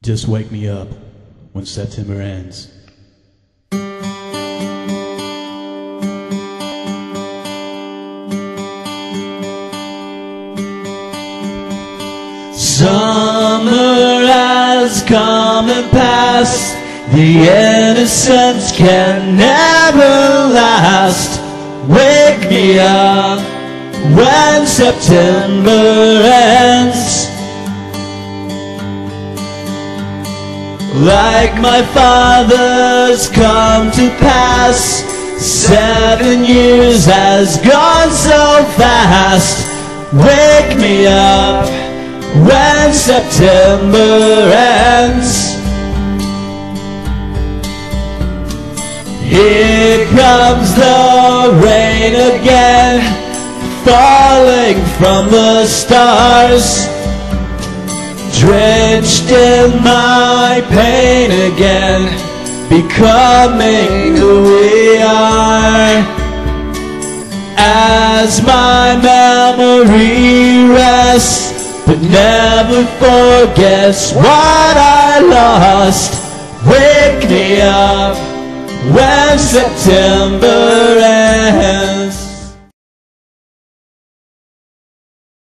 Just wake me up when September ends. Summer has come and passed. The innocence can never last. Wake me up when September ends. Like my father's come to pass, 7 years has gone so fast. Wake me up when September ends. Here comes the rain again, falling from the stars, drenched in my pain again, becoming who we are. As my memory rests, but never forgets what I lost. Wake me up when September ends.